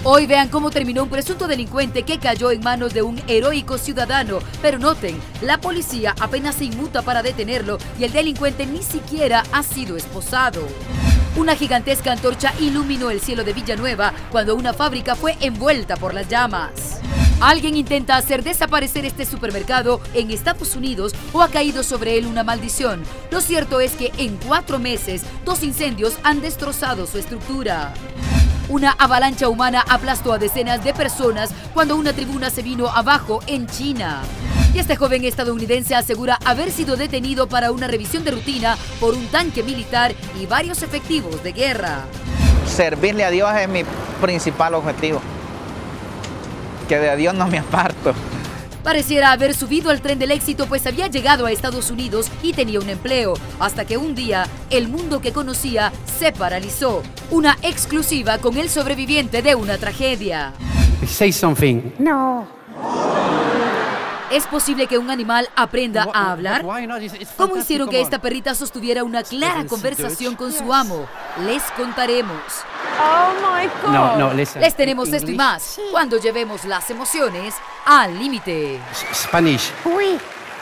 Hoy vean cómo terminó un presunto delincuente que cayó en manos de un heroico ciudadano. Pero noten, la policía apenas se inmuta para detenerlo y el delincuente ni siquiera ha sido esposado. Una gigantesca antorcha iluminó el cielo de Villanueva cuando una fábrica fue envuelta por las llamas. ¿Alguien intenta hacer desaparecer este supermercado en Estados Unidos o ha caído sobre él una maldición? Lo cierto es que en 4 meses, 2 incendios han destrozado su estructura. Una avalancha humana aplastó a decenas de personas cuando una tribuna se vino abajo en China. Y este joven estadounidense asegura haber sido detenido para una revisión de rutina por un tanque militar y varios efectivos de guerra. Servirle a Dios es mi principal objetivo. Que de Dios no me aparto. Pareciera haber subido al tren del éxito, pues había llegado a Estados Unidos y tenía un empleo, hasta que un día el mundo que conocía se paralizó. Una exclusiva con el sobreviviente de una tragedia. Say something. No. ¿Es posible que un animal aprenda a hablar? ¿Cómo hicieron que esta perrita sostuviera una clara conversación con su amo? Les contaremos. Oh my God. No, listen. Les tenemos esto y más cuando llevemos las emociones al límite. Spanish. Uy.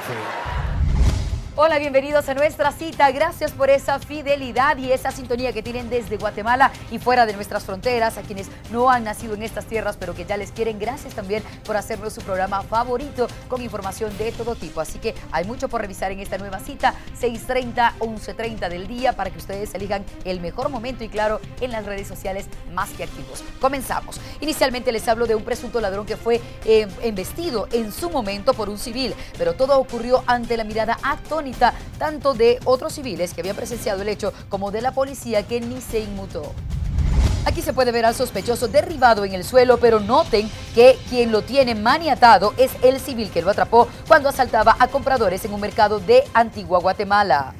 Hola, bienvenidos a nuestra cita. Gracias por esa fidelidad y esa sintonía que tienen desde Guatemala y fuera de nuestras fronteras, a quienes no han nacido en estas tierras pero que ya les quieren. Gracias también por hacernos su programa favorito con información de todo tipo. Así que hay mucho por revisar en esta nueva cita, 6:30, 11:30 del día, para que ustedes elijan el mejor momento y claro, en las redes sociales más que activos. Comenzamos. Inicialmente les hablo de un presunto ladrón que fue embestido en su momento por un civil, pero todo ocurrió ante la mirada atónita tanto de otros civiles que habían presenciado el hecho como de la policía, que ni se inmutó. Aquí se puede ver al sospechoso derribado en el suelo, pero noten que quien lo tiene maniatado es el civil que lo atrapó cuando asaltaba a compradores en un mercado de Antigua Guatemala.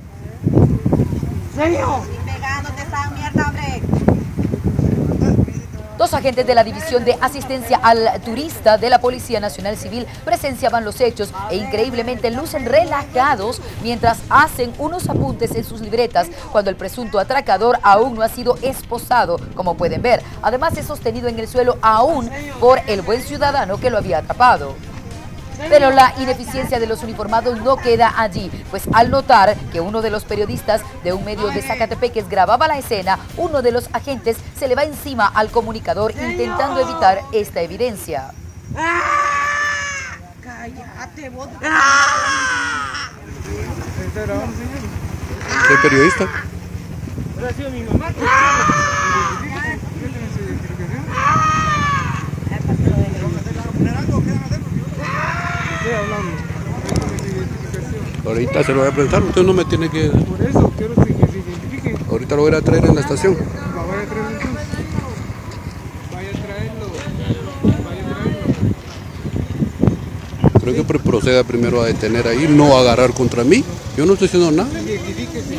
¿Serio? Dos agentes de la División de Asistencia al Turista de la Policía Nacional Civil presenciaban los hechos e increíblemente lucen relajados mientras hacen unos apuntes en sus libretas cuando el presunto atracador aún no ha sido esposado, como pueden ver. Además es sostenido en el suelo aún por el buen ciudadano que lo había atrapado. Pero la ineficiencia de los uniformados no queda allí, pues al notar que uno de los periodistas de un medio de Zacatepeques grababa la escena, uno de los agentes se le va encima al comunicador intentando evitar esta evidencia. ¡Cállate, vos! ¿Soy periodista? ¿Ha sido mi mamá? Ahorita se lo voy a presentar, usted no me tiene que... Por eso, quiero que se identifique. Ahorita lo voy a traer en la estación. Vaya a traerlo entonces. Vaya a traerlo. Vaya a traerlo. Creo que proceda primero a detener ahí, no a agarrar contra mí. Yo no estoy haciendo nada. Identifíquese.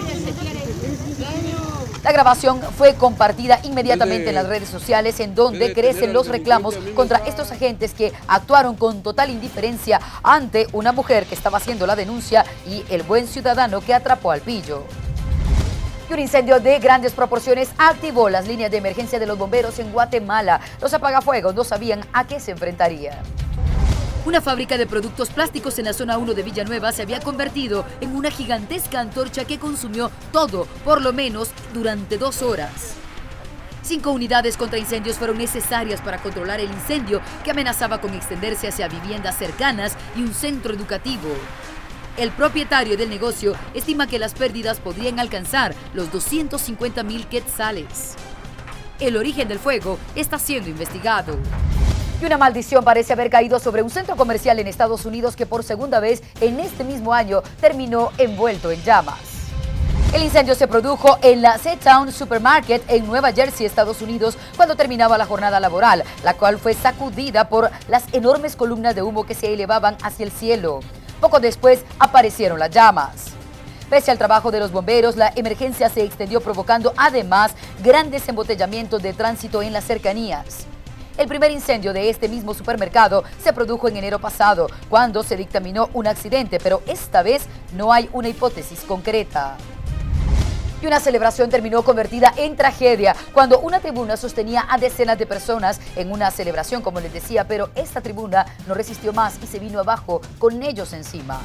La grabación fue compartida inmediatamente en las redes sociales, en donde crecen los reclamos contra estos agentes que actuaron con total indiferencia ante una mujer que estaba haciendo la denuncia y el buen ciudadano que atrapó al pillo. Y un incendio de grandes proporciones activó las líneas de emergencia de los bomberos en Guatemala. Los apagafuegos no sabían a qué se enfrentarían. Una fábrica de productos plásticos en la zona 1 de Villanueva se había convertido en una gigantesca antorcha que consumió todo, por lo menos durante 2 horas. 5 unidades contra incendios fueron necesarias para controlar el incendio, que amenazaba con extenderse hacia viviendas cercanas y un centro educativo. El propietario del negocio estima que las pérdidas podrían alcanzar los 250,000 quetzales. El origen del fuego está siendo investigado. Y una maldición parece haber caído sobre un centro comercial en Estados Unidos que por segunda vez en este mismo año terminó envuelto en llamas. El incendio se produjo en la Z-Town Supermarket en Nueva Jersey, Estados Unidos, cuando terminaba la jornada laboral, la cual fue sacudida por las enormes columnas de humo que se elevaban hacia el cielo. Poco después aparecieron las llamas. Pese al trabajo de los bomberos, la emergencia se extendió provocando además grandes embotellamientos de tránsito en las cercanías. El primer incendio de este mismo supermercado se produjo en enero pasado, cuando se dictaminó un accidente, pero esta vez no hay una hipótesis concreta. Y una celebración terminó convertida en tragedia cuando una tribuna sostenía a decenas de personas en una celebración, como les decía, pero esta tribuna no resistió más y se vino abajo con ellos encima.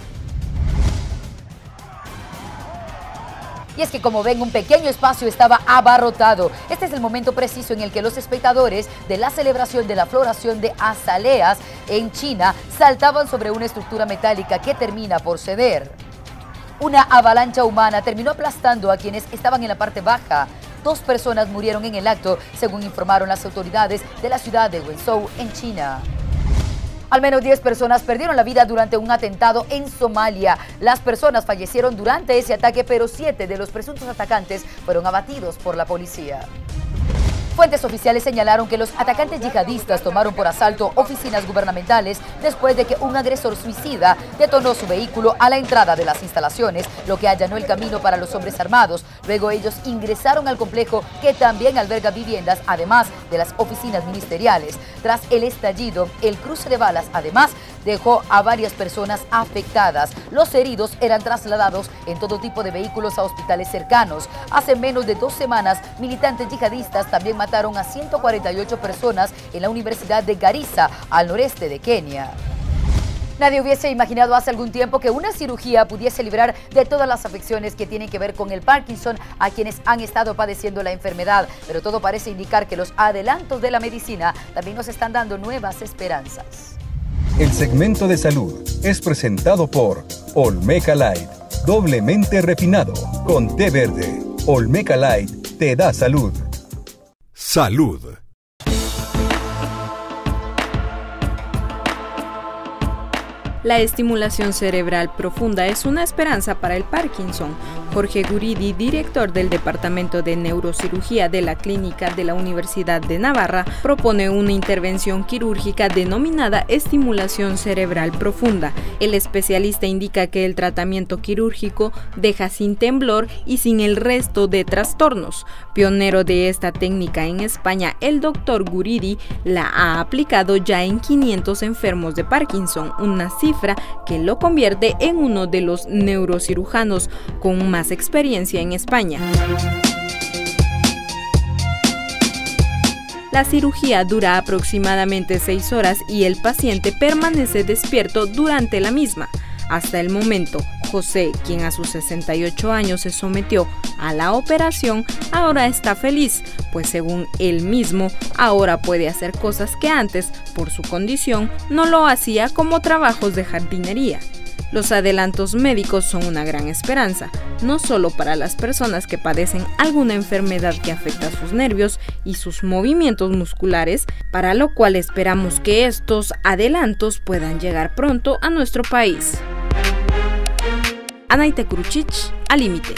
Y es que, como ven, un pequeño espacio estaba abarrotado. Este es el momento preciso en el que los espectadores de la celebración de la floración de azaleas en China saltaban sobre una estructura metálica que termina por ceder. Una avalancha humana terminó aplastando a quienes estaban en la parte baja. 2 personas murieron en el acto, según informaron las autoridades de la ciudad de Wenzhou, en China. Al menos 10 personas perdieron la vida durante un atentado en Somalia. Las personas fallecieron durante ese ataque, pero 7 de los presuntos atacantes fueron abatidos por la policía. Fuentes oficiales señalaron que los atacantes yihadistas tomaron por asalto oficinas gubernamentales después de que un agresor suicida detonó su vehículo a la entrada de las instalaciones, lo que allanó el camino para los hombres armados. Luego ellos ingresaron al complejo, que también alberga viviendas, además de las oficinas ministeriales. Tras el estallido, el cruce de balas, además, dejó a varias personas afectadas. Los heridos eran trasladados en todo tipo de vehículos a hospitales cercanos. Hace menos de 2 semanas, militantes yihadistas también mataron a 148 personas en la Universidad de Garissa, al noreste de Kenia. Nadie hubiese imaginado hace algún tiempo que una cirugía pudiese librar de todas las afecciones que tienen que ver con el Parkinson a quienes han estado padeciendo la enfermedad, pero todo parece indicar que los adelantos de la medicina también nos están dando nuevas esperanzas. El segmento de salud es presentado por Olmeca Light, doblemente refinado con té verde. Olmeca Light te da salud. Salud. La estimulación cerebral profunda es una esperanza para el Parkinson. Jorge Guridi, director del Departamento de Neurocirugía de la Clínica de la Universidad de Navarra, propone una intervención quirúrgica denominada estimulación cerebral profunda. El especialista indica que el tratamiento quirúrgico deja sin temblor y sin el resto de trastornos. Pionero de esta técnica en España, el doctor Guridi la ha aplicado ya en 500 enfermos de Parkinson, una cifra que lo convierte en uno de los neurocirujanos con más experiencia en España. La cirugía dura aproximadamente 6 horas y el paciente permanece despierto durante la misma. Hasta el momento, José, quien a sus 68 años se sometió a la operación, ahora está feliz, pues según él mismo, ahora puede hacer cosas que antes, por su condición, no lo hacía, como trabajos de jardinería. Los adelantos médicos son una gran esperanza, no solo para las personas que padecen alguna enfermedad que afecta sus nervios y sus movimientos musculares, para lo cual esperamos que estos adelantos puedan llegar pronto a nuestro país. Anaite Kruchich, Al Límite.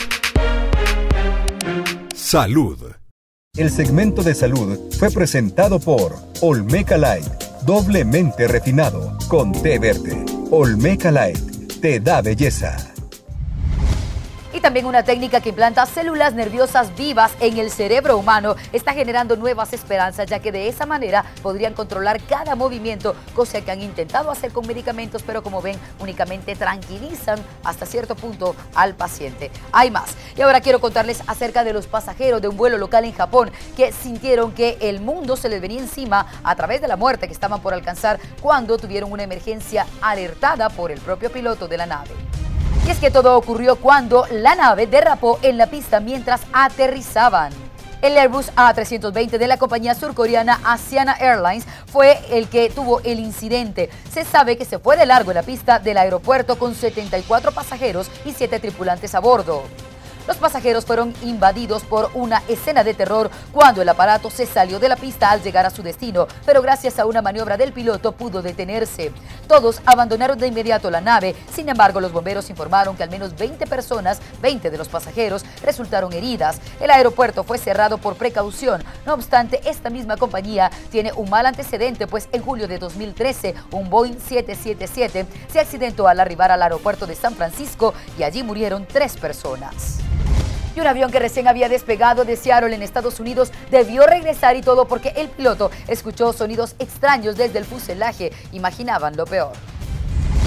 Salud. El segmento de salud fue presentado por Olmeca Light, doblemente refinado con té verde. Olmeca Light te da belleza. Y también una técnica que implanta células nerviosas vivas en el cerebro humano está generando nuevas esperanzas, ya que de esa manera podrían controlar cada movimiento, cosa que han intentado hacer con medicamentos, pero como ven, únicamente tranquilizan hasta cierto punto al paciente. Hay más. Y ahora quiero contarles acerca de los pasajeros de un vuelo local en Japón que sintieron que el mundo se les venía encima a través de la muerte que estaban por alcanzar cuando tuvieron una emergencia alertada por el propio piloto de la nave. Y es que todo ocurrió cuando la nave derrapó en la pista mientras aterrizaban. El Airbus A320 de la compañía surcoreana Asiana Airlines fue el que tuvo el incidente. Se sabe que se fue de largo en la pista del aeropuerto con 74 pasajeros y 7 tripulantes a bordo. Los pasajeros fueron invadidos por una escena de terror cuando el aparato se salió de la pista al llegar a su destino, pero gracias a una maniobra del piloto pudo detenerse. Todos abandonaron de inmediato la nave. Sin embargo, los bomberos informaron que al menos 20 personas, 20 de los pasajeros, resultaron heridas. El aeropuerto fue cerrado por precaución. No obstante, esta misma compañía tiene un mal antecedente, pues en julio de 2013, un Boeing 777 se accidentó al arribar al aeropuerto de San Francisco y allí murieron 3 personas. Y un avión que recién había despegado de Seattle en Estados Unidos debió regresar, y todo porque el piloto escuchó sonidos extraños desde el fuselaje. Imaginaban lo peor.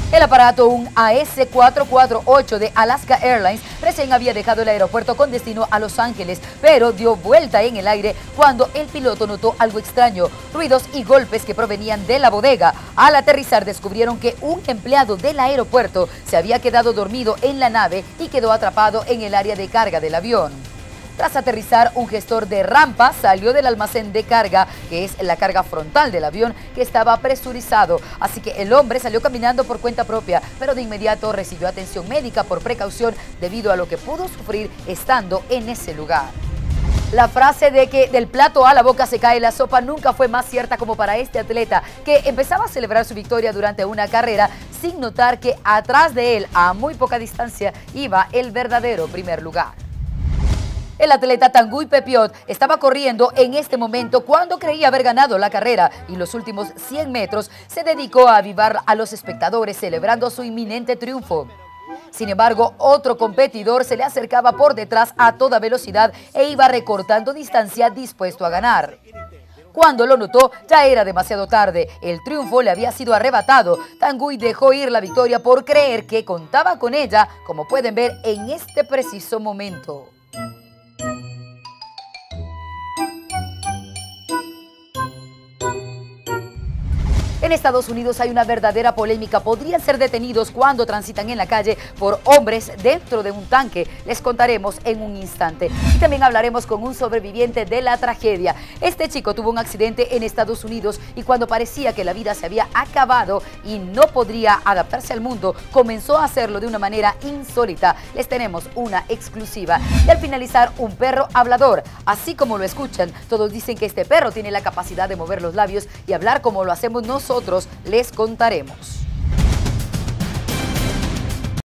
El aparato, un AS-448 de Alaska Airlines, recién había dejado el aeropuerto con destino a Los Ángeles, pero dio vuelta en el aire cuando el piloto notó algo extraño, ruidos y golpes que provenían de la bodega. Al aterrizar descubrieron que un empleado del aeropuerto se había quedado dormido en la nave y quedó atrapado en el área de carga del avión. Tras aterrizar, un gestor de rampa salió del almacén de carga, que es la carga frontal del avión, que estaba presurizado. Así que el hombre salió caminando por cuenta propia, pero de inmediato recibió atención médica por precaución debido a lo que pudo sufrir estando en ese lugar. La frase de que del plato a la boca se cae la sopa nunca fue más cierta como para este atleta, que empezaba a celebrar su victoria durante una carrera sin notar que atrás de él, a muy poca distancia, iba el verdadero primer lugar. El atleta Tanguy Pepiot estaba corriendo en este momento cuando creía haber ganado la carrera y los últimos 100 metros se dedicó a avivar a los espectadores celebrando su inminente triunfo. Sin embargo, otro competidor se le acercaba por detrás a toda velocidad e iba recortando distancia dispuesto a ganar. Cuando lo notó, ya era demasiado tarde. El triunfo le había sido arrebatado. Tanguy dejó ir la victoria por creer que contaba con ella, como pueden ver en este preciso momento. En Estados Unidos hay una verdadera polémica. Podrían ser detenidos cuando transitan en la calle por hombres dentro de un tanque. Les contaremos en un instante. Y también hablaremos con un sobreviviente de la tragedia. Este chico tuvo un accidente en Estados Unidos y cuando parecía que la vida se había acabado y no podría adaptarse al mundo, comenzó a hacerlo de una manera insólita. Les tenemos una exclusiva. Y al finalizar, un perro hablador. Así como lo escuchan, todos dicen que este perro tiene la capacidad de mover los labios y hablar como lo hacemos nosotros. Les contaremos.